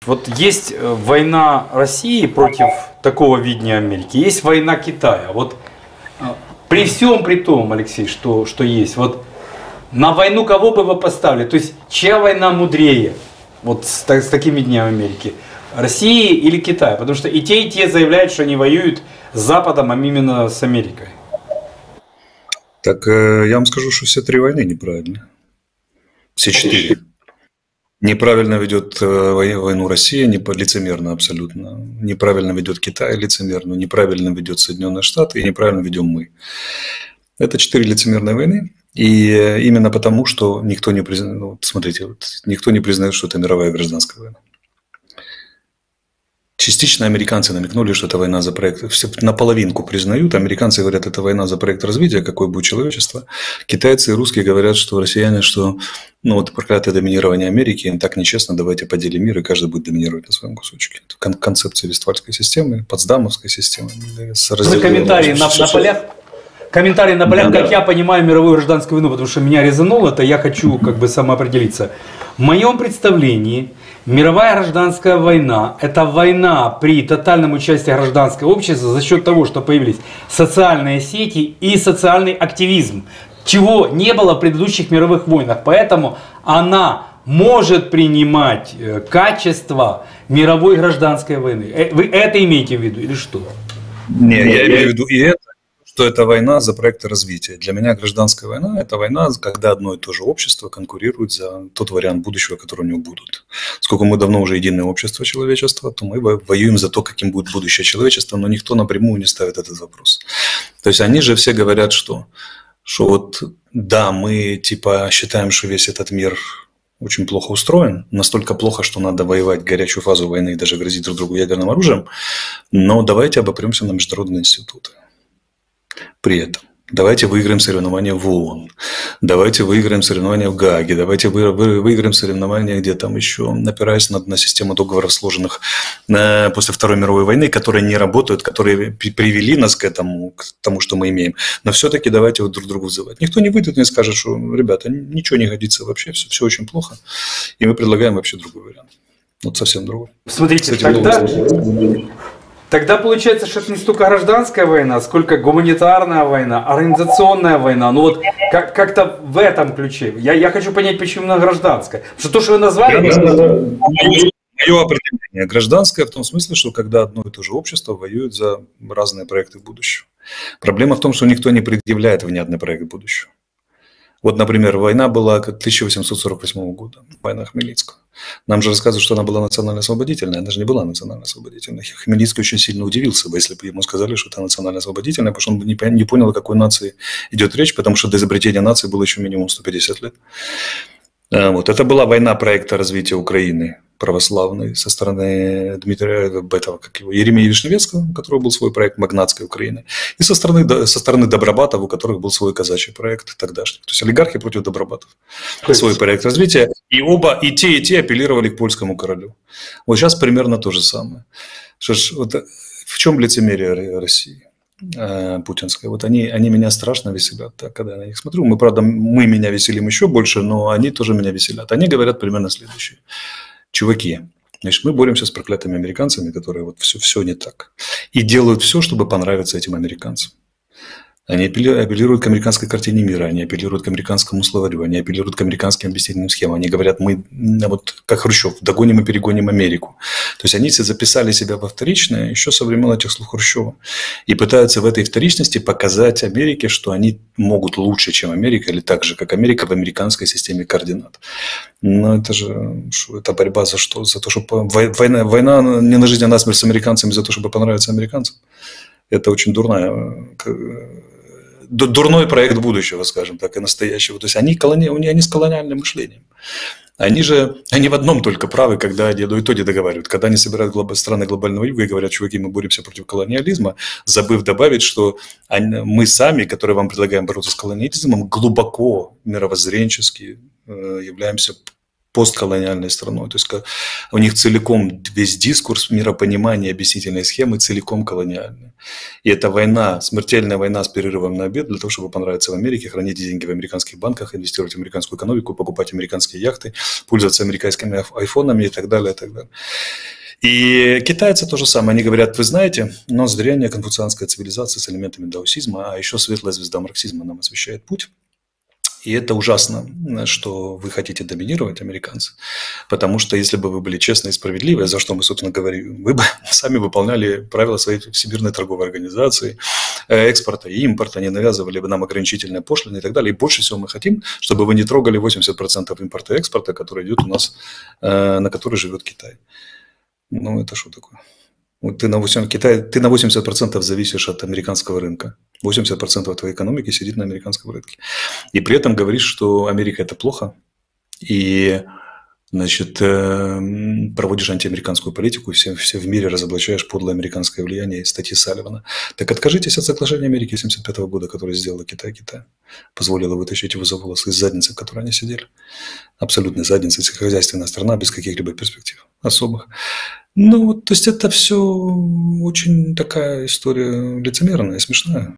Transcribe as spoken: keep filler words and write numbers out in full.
Вот есть война России против такого видения Америки, есть война Китая. Вот при всем при том, Алексей, что, что есть, вот на войну кого бы вы поставили? То есть, чья война мудрее вот с, с таким видением Америки? России или Китая? Потому что и те, и те заявляют, что они воюют с Западом, а именно с Америкой. Так я вам скажу, что все три войны неправильные. Все четыре. Неправильно ведет войну Россия, лицемерно абсолютно. Неправильно ведет Китай, лицемерно. Неправильно ведет Соединенные Штаты и неправильно ведем мы. Это четыре лицемерные войны. И именно потому, что никто не признает, ну, смотрите, вот, никто не признает, что это мировая гражданская война. Частично американцы намекнули, что это война за проект. Все наполовинку признают. Американцы говорят, это война за проект развития, какое будет человечество. Китайцы и русские говорят, что россияне, что ну вот проклятое доминирование Америки, так нечестно, давайте поделим мир, и каждый будет доминировать на своем кусочке. Это концепция Вестфальской системы, Потсдамовской системы. Вы комментарии на, на полях? Комментарий на полях, да, как да. я понимаю мировую гражданскую войну, потому что меня резануло, это я хочу как бы самоопределиться. В моем представлении мировая гражданская война – это война при тотальном участии гражданского общества за счет того, что появились социальные сети и социальный активизм, чего не было в предыдущих мировых войнах. Поэтому она может принимать качество мировой гражданской войны. Вы это имеете в виду или что? Не, я имею в виду и это. Что это война за проекты развития. Для меня гражданская война – это война, когда одно и то же общество конкурирует за тот вариант будущего, который у него будут. Сколько мы давно уже единое общество человечества, то мы воюем за то, каким будет будущее человечества, но никто напрямую не ставит этот вопрос. То есть они же все говорят, что, что вот да, мы типа считаем, что весь этот мир очень плохо устроен, настолько плохо, что надо воевать горячую фазу войны и даже грозить друг другу ядерным оружием, но давайте обопремся на международные институты. При этом давайте выиграем соревнования в ООН, давайте выиграем соревнования в Гааге, давайте вы, вы, выиграем соревнования где там еще, опираясь на, на систему договоров, сложенных э, после Второй мировой войны, которые не работают, которые привели нас к этому, к тому, что мы имеем. Но все-таки давайте вот друг друга вызывать. Никто не выйдет и не скажет, что, ребята, ничего не годится вообще, все, все очень плохо. И мы предлагаем вообще другой вариант. Вот совсем другой. Смотрите, кстати, тогда... Тогда получается, что это не столько гражданская война, сколько гуманитарная война, организационная война. Ну вот как- как-то в этом ключе. Я, я хочу понять, почему именно гражданская. Потому что то, что вы назвали... Мое определение гражданское в том смысле, что когда одно и то же общество воюет за разные проекты будущего. Проблема в том, что никто не предъявляет внятный проект будущего. Вот, например, война была тысяча восемьсот сорок восьмого года, война Хмельницкого. Нам же рассказывают, что она была национально-освободительная. Она же не была национально-освободительной. Хмельницкий очень сильно удивился бы, если бы ему сказали, что это национально-освободительная, потому что он бы не понял, о какой нации идет речь, потому что до изобретения нации было еще минимум сто пятьдесят лет. Вот. Это была война проекта развития Украины православной со стороны Дмитрия этого, как его, Еремея Вишневецкого, у которого был свой проект «Магнатской Украины», и со стороны, со стороны Добробатов, у которых был свой казачий проект тогдашний. То есть олигархи против Добробатов. Свой проект развития. И оба, и те, и те апеллировали к польскому королю. Вот сейчас примерно то же самое. Что ж, вот в чем лицемерие России? Путинская. Вот они, они меня страшно веселят, да, когда я на них смотрю. Мы, правда, мы меня веселим еще больше, но они тоже меня веселят. Они говорят примерно следующее. Чуваки, значит, мы боремся с проклятыми американцами, которые вот все, все не так. И делают все, чтобы понравиться этим американцам. Они апеллируют к американской картине мира, они апеллируют к американскому словарю, они апеллируют к американским объяснительным схемам. Они говорят, мы, вот как Хрущев, догоним и перегоним Америку. То есть они записали себя во вторичное еще со времен этих слов Хрущева. И пытаются в этой вторичности показать Америке, что они могут лучше, чем Америка, или так же, как Америка в американской системе координат. Но это же что, это борьба за что? За то, чтобы война, война не на жизнь, а на смерть с американцами, за то, чтобы понравиться американцам. Это очень дурная... дурной проект будущего, скажем так, и настоящего. То есть они, колони... они с колониальным мышлением. Они же, они в одном только правы, когда они до итоги договаривают. Когда они собирают глоб... страны глобального юга и говорят, чуваки, мы боремся против колониализма, забыв добавить, что они... мы сами, которые вам предлагаем бороться с колониализмом, глубоко мировоззренчески э, являемся постколониальной страной. То есть у них целиком весь дискурс, миропонимание, объяснительные схемы целиком колониальные. И эта война, смертельная война с перерывом на обед для того, чтобы понравиться в Америке, хранить деньги в американских банках, инвестировать в американскую экономику, покупать американские яхты, пользоваться американскими айфонами и так далее, и так далее. И китайцы то же самое. Они говорят, вы знаете, у нас древняя конфуцианская цивилизация с элементами даосизма, а еще светлая звезда марксизма нам освещает путь. И это ужасно, что вы хотите доминировать, американцы, потому что если бы вы были честны и справедливы, за что мы, собственно, говорим, вы бы сами выполняли правила своей Всемирной торговой организации, экспорта и импорта, не навязывали бы нам ограничительные пошлины и так далее. И больше всего мы хотим, чтобы вы не трогали восемьдесят процентов импорта и экспорта, который идет у нас, на который живет Китай. Ну, это что такое? Вот ты на восемьдесят, Китай, ты на восемьдесят процентов зависишь от американского рынка. восемьдесят процентов твоей экономики сидит на американском рынке. И при этом говоришь, что Америка – это плохо. И, значит, проводишь антиамериканскую политику, и все, все в мире разоблачаешь подлое американское влияние и статьи Салливана. Так откажитесь от соглашения Америки семьдесят пятого года, которое сделала Китай, Китай. Позволило вытащить его за волосы из задницы, в которой они сидели. Абсолютной задницы, хозяйственная страна без каких-либо перспектив особых. Ну, то есть это все очень такая история лицемерная и смешная.